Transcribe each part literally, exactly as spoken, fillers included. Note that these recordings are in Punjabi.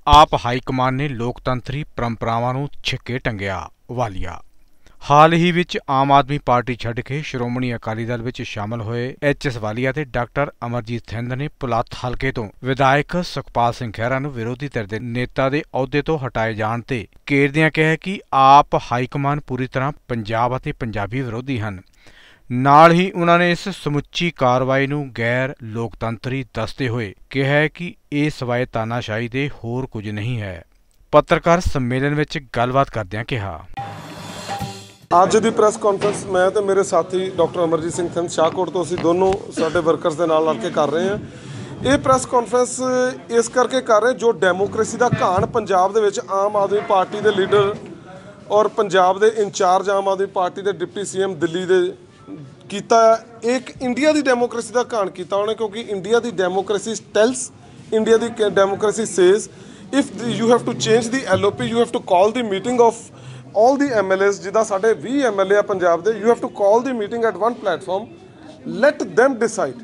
आप हाईकमान ने लोकतंत्री परंपरावां नूं छिक्के टंगिया वालिया। हाल ही विच आम आदमी पार्टी छड्ड के श्रोमणी अकाली दल विच शामिल होए एच एस वालिया ते डॉक्टर अमरजीत सिंह ने पुलत्थ हलके तो विधायक सुखपाल सिंह खैहरा नूं विरोधी धिर दे नेता दे अहुदे तो हटाए जाण ते घेरदिआं कहा कि आप हाईकमान पूरी तरह पंजाब अते पंजाबी विरोधी हन। नाल ही उन्होंने इस समुची कार्रवाई नूं गैर लोकतंत्री दसदे होए कहा कि यह सवाए तानाशाही दे होर कुछ नहीं है। पत्रकार सम्मेलन विच गलबात करदिआं कहा, ਅੱਜ ਦੀ ਪ੍ਰੈਸ ਕਾਨਫਰੰਸ ਮੈਂ ਤੇ ਮੇਰੇ ਸਾਥੀ ਡਾਕਟਰ ਅਮਰਜੀਤ ਸਿੰਘ ਥਿੰਦ ਸ਼ਾਹਕੋਟ ਤੋਂ ਅਸੀਂ ਦੋਨੋਂ ਸਾਡੇ ਵਰਕਰਸ ਦੇ ਨਾਲ ਲੜ ਕੇ ਕਰ ਰਹੇ ਹਾਂ। ਇਹ ਪ੍ਰੈਸ ਕਾਨਫਰੰਸ ਇਸ ਕਰਕੇ ਕਰ ਰਹੇ ਜੋ ਡੈਮੋਕ੍ਰੇਸੀ ਦਾ ਘਾਣ ਪੰਜਾਬ ਦੇ ਵਿੱਚ ਆਮ ਆਦਮੀ ਪਾਰਟੀ ਦੇ ਲੀਡਰ ਔਰ ਪੰਜਾਬ ਦੇ ਇੰਚਾਰਜ ਆਮ ਆਦਮੀ ਪਾਰਟੀ ਦੇ ਡਿਪਟੀ ਸੀ ਐਮ ਦਿੱਲੀ ਦੇ ਕੀਤਾ ਇੱਕ ਇੰਡੀਆ ਦੀ ਡੈਮੋਕ੍ਰੇਸੀ ਦਾ ਘਾਣ ਕੀਤਾ ਉਹਨੇ, ਕਿਉਂਕਿ ਇੰਡੀਆ ਦੀ ਡੈਮੋਕ੍ਰੇਸੀ ਟੈਲਸ ਇੰਡੀਆ ਦੀ democracy says if you have to change the L O P you have to call the meeting of all the M L As ਜਿੱਦਾਂ ਸਾਡੇ ਵੀਹ M L A ਆ ਪੰਜਾਬ ਦੇ, you have to call the meeting at one platform, let them decide,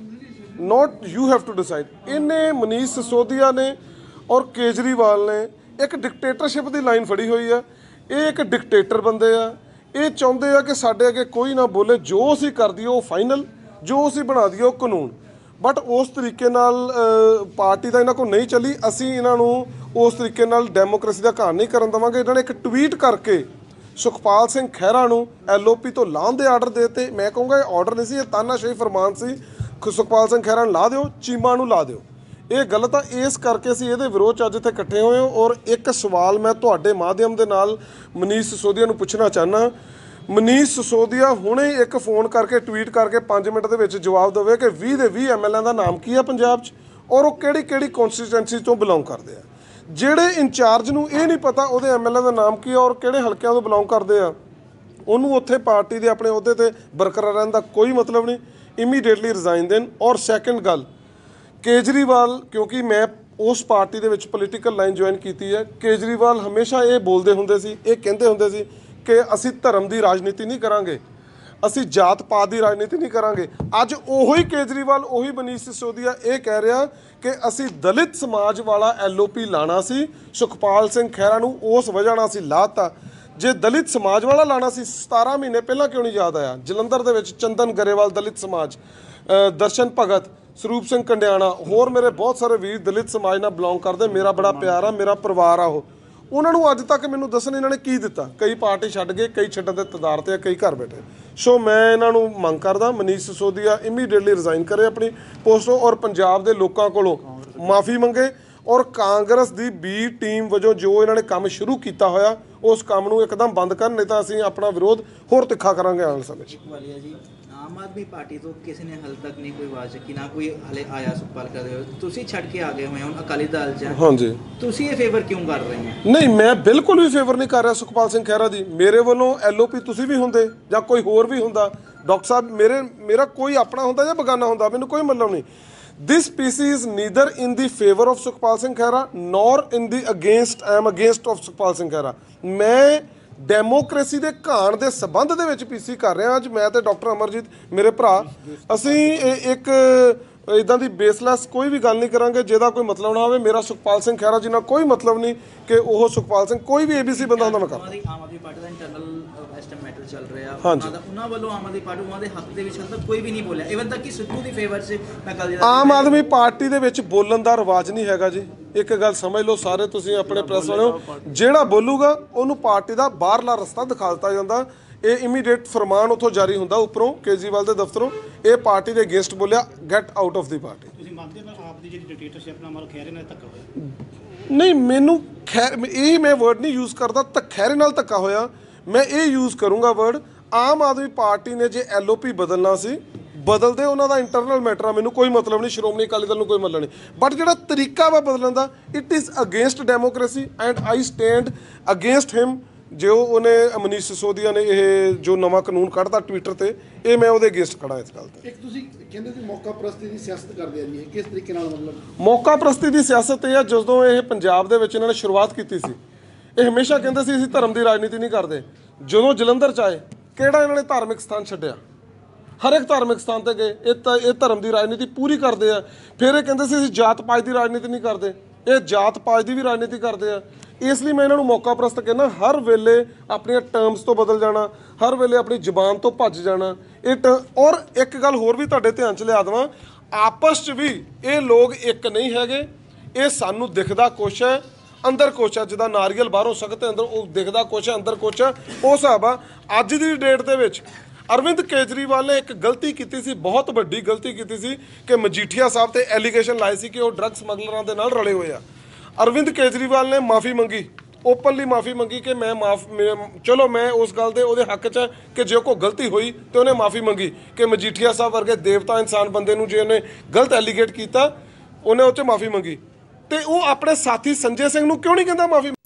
not you have to decide। ਇਹਨੇ ਮਨੀਸ਼ ਸਿਸੋਦੀਆ ਨੇ ਔਰ ਕੇਜਰੀਵਾਲ ਨੇ ਇੱਕ ਡਿਕਟੇਟਰਸ਼ਿਪ ਦੀ ਲਾਈਨ ਫੜੀ ਹੋਈ ਆ। ਇਹ ਇੱਕ ਡਿਕਟੇਟਰ ਬੰਦੇ ਆ। ਇਹ ਚਾਹੁੰਦੇ ਆ ਕਿ ਸਾਡੇ ਅੱਗੇ ਕੋਈ ਨਾ ਬੋਲੇ, ਜੋ ਅਸੀਂ ਕਰ ਦਈਏ ਉਹ ਫਾਈਨਲ, ਜੋ ਅਸੀਂ ਬਣਾ ਦਈਏ ਉਹ ਕਾਨੂੰਨ। ਬਟ ਉਸ ਤਰੀਕੇ ਨਾਲ ਪਾਰਟੀ ਦਾ ਇਹਨਾਂ ਕੋਲ ਨਹੀਂ ਚੱਲੀ। ਅਸੀਂ ਇਹਨਾਂ ਨੂੰ ਉਸ ਤਰੀਕੇ ਨਾਲ ਡੈਮੋਕ੍ਰੇਸੀ ਦਾ ਘਾਣ ਨਹੀਂ ਕਰਨ ਦੇਵਾਂਗੇ। ਇਹਨਾਂ ਨੇ ਇੱਕ ਟਵੀਟ ਕਰਕੇ ਸੁਖਪਾਲ ਸਿੰਘ ਖਹਿਰਾ ਨੂੰ ਐਲ ਓ ਪੀ ਤੋਂ ਲਾਹੁਣ ਦੇ ਆਰਡਰ ਦੇ ਦਿੱਤੇ। ਮੈਂ ਕਹੂੰਗਾ ਇਹ ਆਰਡਰ ਨਹੀਂ ਸੀ, ਇਹ ਤਾਨਾਸ਼ਾਹੀ ਫਰਮਾਨ ਸੀ। ਸੁਖਪਾਲ ਸਿੰਘ ਖਹਿਰਾ ਨੂੰ ਲਾ ਦਿਓ, ਚੀਮਾ ਨੂੰ ਲਾ ਦਿਓ। ਇਹ ਗਲਤ ਆ। ਇਸ ਕਰਕੇ ਅਸੀਂ ਇਹਦੇ ਵਿਰੋਧ 'ਚ ਅੱਜ ਇੱਥੇ ਇਕੱਠੇ ਹੋਏ ਹਾਂ। ਔਰ ਇੱਕ ਸਵਾਲ ਮੈਂ ਤੁਹਾਡੇ ਮਾਧਿਅਮ ਦੇ ਨਾਲ ਮਨੀਸ਼ ਸਿਸੋਦੀਆ ਨੂੰ ਪੁੱਛਣਾ ਚਾਹੁੰਦਾ। ਮਨੀਸ਼ ਸਿਸੋਦੀਆ ਹੁਣੇ ਇੱਕ ਫੋਨ ਕਰਕੇ ਟਵੀਟ ਕਰਕੇ ਪੰਜ ਮਿੰਟ ਦੇ ਵਿੱਚ ਜਵਾਬ ਦੇਵੇ ਕਿ ਵੀਹ ਦੇ ਵੀਹ ਐਮ ਐਲ ਏ ਦਾ ਨਾਮ ਕੀ ਆ ਪੰਜਾਬ 'ਚ ਔਰ ਉਹ ਕਿਹੜੀ ਕਿਹੜੀ ਕੌਂਸਟੀਟੂਐਂਸੀ ਤੋਂ ਬਿਲੋਂਗ ਕਰਦੇ ਆ। ਜਿਹੜੇ ਇੰਚਾਰਜ ਨੂੰ ਇਹ ਨਹੀਂ ਪਤਾ ਉਹਦੇ ਐਮ ਐਲ ਏ ਦਾ ਨਾਮ ਕੀ ਆ ਔਰ ਕਿਹੜੇ ਹਲਕਿਆਂ ਤੋਂ ਬਿਲੋਂਗ ਕਰਦੇ ਆ, ਉਹਨੂੰ ਉੱਥੇ ਪਾਰਟੀ ਦੇ ਆਪਣੇ ਅਹੁਦੇ 'ਤੇ ਬਰਕਰਾਰ ਰਹਿਣ ਦਾ ਕੋਈ ਮਤਲਬ ਨਹੀਂ। ਇਮੀਡੀਏਟਲੀ ਰਿਜ਼ਾਈਨ ਦੇਣ। ਔਰ ਸੈਕਿੰਡ ਗੱਲ, ਕੇਜਰੀਵਾਲ, ਕਿਉਂਕਿ ਮੈਂ ਉਸ ਪਾਰਟੀ ਦੇ ਵਿੱਚ ਪੋਲੀਟੀਕਲ ਲਾਈਨ ਜੁਆਇਨ ਕੀਤੀ ਹੈ, ਕੇਜਰੀਵਾਲ ਹਮੇਸ਼ਾ ਇਹ ਬੋਲਦੇ ਹੁੰਦੇ ਸੀ, ਇਹ ਕਹਿੰਦੇ ਹੁੰਦੇ ਸੀ ਕਿ ਅਸੀਂ ਧਰਮ ਦੀ ਰਾਜਨੀਤੀ ਨਹੀਂ ਕਰਾਂਗੇ, ਅਸੀਂ ਜਾਤ ਪਾਤ ਦੀ ਰਾਜਨੀਤੀ ਨਹੀਂ ਕਰਾਂਗੇ। ਅੱਜ ਉਹੀ ਕੇਜਰੀਵਾਲ, ਉਹੀ ਮਨੀਸ਼ ਸਿਸੋਦੀਆ ਇਹ ਕਹਿ ਰਿਹਾ ਕਿ ਅਸੀਂ ਦਲਿਤ ਸਮਾਜ ਵਾਲਾ ਐਲ ਓ ਪੀ ਲਾਣਾ ਸੀ। ਸੁਖਪਾਲ ਸਿੰਘ ਖਹਿਰਾ ਨੂੰ ਉਸ ਵਜ੍ਹਾ ਨਾਲ ਅਸੀਂ ਲਾਤਾ। ਜੇ ਦਲਿਤ ਸਮਾਜ ਵਾਲਾ ਲਾਣਾ ਸੀ ਸਤਾਰਾਂ ਮਹੀਨੇ ਪਹਿਲਾਂ ਕਿਉਂ ਨਹੀਂ ਯਾਦ ਆਇਆ? ਜਲੰਧਰ ਦੇ ਵਿੱਚ ਚੰਦਨ ਗਰੇਵਾਲ ਦਲਿਤ ਸਮਾਜ, ਦਰਸ਼ਨ ਭਗਤ, ਸਰੂਪ ਸਿੰਘ ਕੰਡਿਆਣਾ, ਹੋਰ ਮੇਰੇ ਬਹੁਤ ਸਾਰੇ ਵੀਰ ਦਲਿਤ ਸਮਾਜ ਨਾਲ ਬਿਲੋਂਗ ਕਰਦੇ। ਮੇਰਾ ਬੜਾ ਪਿਆਰ ਆ, ਮੇਰਾ ਪਰਿਵਾਰ ਆ ਉਹ। ਉਹਨਾਂ ਨੂੰ ਅੱਜ ਤੱਕ ਮੈਨੂੰ ਦੱਸਣ ਇਹਨਾਂ ਨੇ ਕੀ ਦਿੱਤਾ? ਕਈ ਪਾਰਟੀ ਛੱਡ ਗਏ, ਕਈ ਛੱਡਣ ਦੇ ਤਦਾਰ 'ਤੇ ਆ, ਕਈ ਘਰ ਬੈਠੇ। ਸੋ ਮੈਂ ਇਹਨਾਂ ਨੂੰ ਮੰਗ ਕਰਦਾ ਮਨੀਸ਼ ਸਿਸੋਦੀਆ ਇਮੀਡੀਏਟਲੀ ਰਿਜ਼ਾਈਨ ਕਰੇ ਆਪਣੀ ਪੋਸਟੋਂ ਔਰ ਪੰਜਾਬ ਦੇ ਲੋਕਾਂ ਕੋਲੋਂ ਮਾਫੀ ਮੰਗੇ ਔਰ ਕਾਂਗਰਸ ਦੀ ਬੀ ਟੀਮ ਵਜੋਂ ਜੋ ਇਹਨਾਂ ਨੇ ਕੰਮ ਸ਼ੁਰੂ ਕੀਤਾ ਹੋਇਆ ਉਸ ਕੰਮ ਨੂੰ ਇੱਕਦਮ ਬੰਦ ਕਰਨ, ਨਹੀਂ ਤਾਂ ਅਸੀਂ ਆਪਣਾ ਵਿਰੋਧ ਹੋਰ ਤਿੱਖਾ ਕਰਾਂਗੇ ਆਉਣ ਵਾਲੇ ਸਮੇਂ 'ਚ। ਵਾਲੀਆ ਜੀ, ਆਮ ਆਦਮੀ ਪਾਰਟੀ ਤੋਂ ਕਿਸੇ ਨੇ ਹਾਲੇ ਤੱਕ ਨਹੀਂ ਕੋਈ ਆਵਾਜ਼ ਚੱਕੀ, ਨਾ ਕੋਈ ਹਲੇ ਆਇਆ ਸੁਖਪਾਲ ਕਰਦੇ ਹੋਏ। ਤੁਸੀਂ ਛੱਡ ਕੇ ਆ ਗਏ ਹੋਏ ਹੁਣ ਅਕਾਲੀ ਦਲ 'ਚ। ਹਾਂਜੀ, ਤੁਸੀਂ ਇਹ ਫੇਵਰ ਕਿਉਂ ਕਰ ਰਹੇ ਹੋ? ਨਹੀਂ, ਮੈਂ ਬਿਲਕੁਲ ਵੀ ਫੇਵਰ ਨਹੀਂ ਕਰ ਰਿਹਾ ਸੁਖਪਾਲ ਸਿੰਘ ਖਹਿਰਾ ਦੀ। ਮੇਰੇ ਵੱਲੋਂ ਐਲ ਓ ਪੀ ਤੁਸੀਂ ਵੀ ਹੁੰਦੇ ਜਾਂ ਕੋਈ ਹੋਰ ਵੀ ਹੁੰਦਾ, ਡਾਕਟਰ ਸਾਹਿਬ, ਮੇਰੇ ਮੇਰਾ ਕੋਈ ਆਪਣਾ ਹੁੰਦਾ ਜਾਂ ਬਗਾਨਾ ਹੁੰਦਾ, ਮੈਨੂੰ ਕੋਈ ਮਤਲਬ ਨਹੀਂ। This P C is neither in the favor of Sukhpal Singh Khaira nor in the against I am against of Sukhpal Singh Khaira. ਮੈਂ ਡੈਮੋਕ੍ਰੇਸੀ ਦੇ ਘਾਣ ਦੇ ਸਬੰਧ ਦੇ ਵਿੱਚ ਪੀ ਸੀ ਕਰ ਰਿਹਾ। ਅੱਜ ਮੈਂ ਤੇ ਡਾਕਟਰ ਅਮਰਜੀਤ ਮੇਰੇ ਭਰਾ, ਅਸੀਂ ਇੱਕ ਇੱਦਾਂ ਦੀ ਬੇਸਲੈਸ ਕੋਈ ਵੀ ਗੱਲ ਨਹੀਂ ਕਰਾਂਗੇ ਜਿਹਦਾ ਕੋਈ ਮਤਲਬ ਨਾ ਹੋਵੇ। ਮੇਰਾ ਸੁਖਪਾਲ ਸਿੰਘ ਖਹਿਰਾ ਜੀ ਨਾਲ ਕੋਈ ਮਤਲਬ ਨਹੀਂ ਕਿ ਉਹ ਸੁਖਪਾਲ ਸਿੰਘ ਕੋਈ ਵੀ ਏ ਬੀ ਸੀ ਬੰਦਾ ਹੁੰਦਾ ਮੈਂ ਕਰਾਂ। ਆਮ ਆਦਮੀ ਪਾਰਟੀ ਦਾ ਇੰਟਰਨਲ ਮੈਟਰ ਚੱਲ ਰਿਹਾ, ਉਹਨਾਂ ਦਾ ਉਹਨਾਂ ਵੱਲੋਂ ਆਮ ਆਦਮੀ ਪਾਰਟੀ ਉਹਨਾਂ ਦੇ ਹੱਕ ਦੇ ਵਿੱਚ ਹਾਲੇ ਤੱਕ ਕੋਈ ਵੀ ਨਹੀਂ ਬੋਲਿਆ। ਇਵਨ ਤੱਕ ਕਿ ਸਿੱਧੂ ਦੀ ਫੇਵਰ 'ਚ ਮੈਂ ਕੱਲ ਆਮ ਆਦਮੀ ਪਾਰਟੀ ਦੇ ਵਿੱਚ ਬੋਲਣ ਦਾ ਰਿਵਾਜ ਨਹੀਂ ਹੈਗਾ ਜੀ। ਇੱਕ ਗੱਲ ਸਮਝ ਲਓ ਸਾਰੇ ਤੁਸੀਂ ਆਪਣੇ ਪ੍ਰੈਸ ਵਾਲਿਓ, ਜਿਹੜਾ ਬੋਲੂਗਾ ਉਹਨੂੰ ਪਾਰਟੀ ਦਾ ਬਾਹਰਲਾ ਰਸਤਾ ਦਿਖਾ ਦਿੱਤਾ ਜਾਂਦਾ। ਇਹ ਇਮੀਡੀਏਟ ਫਰਮਾਨ ਉੱਥੋਂ ਜਾਰੀ ਹੁੰਦਾ ਉੱਪਰੋਂ ਕੇਜਰੀਵਾਲ ਦੇ ਦਫ਼ਤਰੋਂ, ਇਹ ਪਾਰਟੀ ਦੇ ਅਗੇਂਸਟ ਬੋਲਿਆ, get out of the party. ਤੁਸੀਂ ਮੰਨਦੇ ਹੋ ਆਪ ਦੀ ਜਿਹੜੀ ਡਿਕਟੇਟਰਸ਼ਿਪ ਨਾਲ ਮਾਰ ਖੈਰੇ ਨਾਲ ਧੱਕਾ ਹੋਇਆ? ਨਹੀਂ, ਮੈਨੂੰ ਖੈਰ ਇਹ ਮੈਂ ਵਰਡ ਨਹੀਂ ਯੂਜ਼ ਕਰਦਾ ਤਾਂ ਖੈਰੇ ਨਾਲ ਧੱਕਾ ਹੋਇਆ। ਮੈਂ ਇਹ ਯੂਜ਼ ਕਰੂੰਗਾ ਵਰਡ, ਆਮ ਆਦਮੀ ਪਾਰਟੀ ਨੇ ਜੇ ਐਲ ਓ ਪੀ ਬਦਲਣਾ ਸੀ ਬਦਲਦੇ, ਉਹਨਾਂ ਦਾ ਇੰਟਰਨਲ ਮੈਟਰ ਆ, ਮੈਨੂੰ ਕੋਈ ਮਤਲਬ ਨਹੀਂ। ਸ਼੍ਰੋਮਣੀ ਅਕਾਲੀ ਦਲ ਨੂੰ ਕੋਈ ਮਤਲਬ ਨਹੀਂ। ਬਟ ਜਿਹੜਾ ਤਰੀਕਾ ਵਾ ਬਦਲਣ ਦਾ, it is against democracy and I stand against him. ਜੋ ਉਹਨੇ ਮਨੀਸ਼ ਸਿਸੋਦੀਆ ਨੇ ਇਹ ਜੋ ਨਵਾਂ ਕਾਨੂੰਨ ਕੱਢਤਾ ਟਵਿੱਟਰ ਤੇ, ਇਹ ਮੈਂ ਉਹਦੇ ਅਗੇਂਸਟ ਖੜਾ ਇਸ ਗੱਲ ਤੇ। ਇੱਕ ਤੁਸੀਂ ਕਹਿੰਦੇ ਸੀ ਮੌਕਾ ਪ੍ਰਸਤੀ ਦੀ ਸਿਆਸਤ ਕਰਦੇ ਆ ਜੀ, ਇਹ ਕਿਸ ਤਰੀਕੇ ਨਾਲ? ਮਤਲਬ ਮੌਕਾ ਪ੍ਰਸਤੀ ਦੀ ਸਿਆਸਤ ਇਹ ਆ, ਜਦੋਂ ਇਹ ਪੰਜਾਬ ਦੇ ਵਿੱਚ ਇਹਨਾਂ ਨੇ ਸ਼ੁਰੂਆਤ ਕੀਤੀ ਸੀ, ਇਹ ਹਮੇਸ਼ਾ ਕਹਿੰਦੇ ਸੀ ਅਸੀਂ ਧਰਮ ਦੀ ਰਾਜਨੀਤੀ ਨਹੀਂ ਕਰਦੇ। ਜਦੋਂ ਜਲੰਧਰ 'ਚ ਆਏ, ਕਿਹੜਾ ਇਹਨਾਂ ਨੇ ਧਾਰਮਿਕ ਸਥਾਨ ਛੱਡਿਆ? ਹਰ ਇੱਕ ਧਾਰਮਿਕ ਸਥਾਨ 'ਤੇ ਗਏ। ਇਹ ਤਾਂ ਇਹ ਧਰਮ ਦੀ ਰਾਜਨੀਤੀ ਪੂਰੀ ਕਰਦੇ ਆ। ਫਿਰ ਇਹ ਕਹਿੰਦੇ ਸੀ ਅਸੀਂ ਜਾਤ ਪਾਤ ਦੀ ਰਾਜਨੀਤੀ ਨਹੀਂ ਕਰਦੇ। ਇਹ ਜਾਤ ਪਾਤ ਦੀ ਵੀ ਰਾਜਨੀਤੀ ਕਰਦੇ ਆ। ਇਸ ਲਈ ਮੈਂ ਇਹਨਾਂ ਨੂੰ ਮੌਕਾ ਪ੍ਰਸਤ ਕਹਿੰਦਾ, ਹਰ ਵੇਲੇ ਆਪਣੀਆਂ ਟਰਮਸ ਤੋਂ ਬਦਲ ਜਾਣਾ, ਹਰ ਵੇਲੇ ਆਪਣੀ ਜ਼ੁਬਾਨ ਤੋਂ ਭੱਜ ਜਾਣਾ। ਇਹ ਟ ਔਰ ਇੱਕ ਗੱਲ ਹੋਰ ਵੀ ਤੁਹਾਡੇ ਧਿਆਨ 'ਚ ਲਿਆ ਦੇਵਾਂ, ਆਪਸ 'ਚ ਵੀ ਇਹ ਲੋਕ ਇੱਕ ਨਹੀਂ ਹੈਗੇ। ਇਹ ਸਾਨੂੰ ਦਿਖਦਾ ਕੁਛ ਹੈ, ਅੰਦਰ ਕੁਛ ਹੈ। ਜਿੱਦਾਂ ਨਾਰੀਅਲ ਬਾਹਰੋਂ ਸਖਤ, ਅੰਦਰ ਉਹ ਦਿਖਦਾ ਕੁਛ ਹੈ, ਅੰਦਰ ਕੁਛ ਹੈ। ਉਹ ਹਿਸਾਬ ਆ। ਅੱਜ ਦੀ ਡੇਟ ਦੇ ਵਿੱਚ ਅਰਵਿੰਦ ਕੇਜਰੀਵਾਲ ਨੇ ਇੱਕ ਗਲਤੀ ਕੀਤੀ ਸੀ, ਬਹੁਤ ਵੱਡੀ ਗਲਤੀ ਕੀਤੀ ਸੀ ਕਿ ਮਜੀਠੀਆ ਸਾਹਿਬ ਤੇ ਐਲੀਗੇਸ਼ਨ ਲਾਏ ਸੀ ਕਿ ਉਹ ਡਰੱਗ ਸਮਗਲਰਾਂ ਦੇ ਨਾਲ ਰਲੇ ਹੋਏ ਆ। ਅਰਵਿੰਦ ਕੇਜਰੀਵਾਲ ਨੇ ਮਾਫੀ ਮੰਗੀ, ਓਪਨਲੀ ਮਾਫੀ ਮੰਗੀ ਕਿ ਮੈਂ ਮਾਫ ਚਲੋ ਮੈਂ ਉਸ ਗੱਲ ਦੇ ਉਹਦੇ ਹੱਕ 'ਚ ਕਿ ਜੇ ਕੋਈ ਗਲਤੀ ਹੋਈ ਤੇ ਉਹਨੇ ਮਾਫੀ ਮੰਗੀ ਕਿ ਮਜੀਠੀਆ ਸਾਹਿਬ ਵਰਗੇ ਦੇਵਤਾ ਇਨਸਾਨ ਬੰਦੇ ਨੂੰ ਜੇ ਉਹਨੇ ਗਲਤ ਐਲੀਗੇਟ ਕੀਤਾ, ਉਹਨੇ ਉਹ 'ਚ ਮਾਫੀ ਮੰਗੀ। ਤੇ ਉਹ ਆਪਣੇ ਸਾਥੀ ਸੰਜੇ ਸਿੰਘ ਨੂੰ ਕਿਉਂ ਨਹੀਂ ਕਹਿੰਦਾ ਮਾਫੀ?